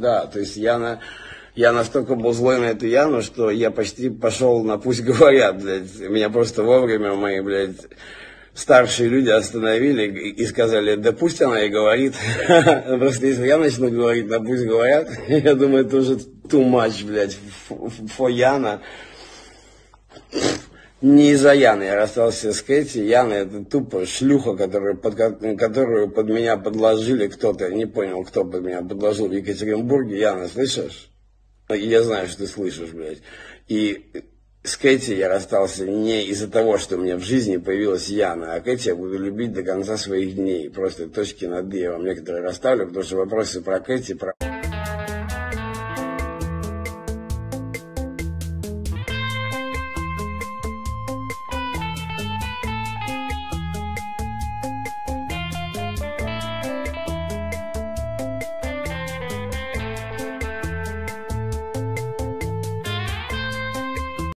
да, то есть я настолько был злой на эту Яну, что я почти пошел на «пусть говорят», блядь. Меня просто вовремя мои, блядь, старшие люди остановили и сказали, да пусть она и говорит. Просто если я начну говорить, да пусть говорят, я думаю, это уже too much, блядь, for Яна. Не из-за Яны я расстался с Кэти. Яна — это тупо шлюха, которую под меня подложили кто-то. Не понял, кто под меня подложил в Екатеринбурге. Яна, слышишь? Я знаю, что ты слышишь, блядь. И с Кэти я расстался не из-за того, что у меня в жизни появилась Яна, а Кэти я буду любить до конца своих дней. Просто точки над «и» я вам некоторые расставлю, потому что вопросы про Кэти, про...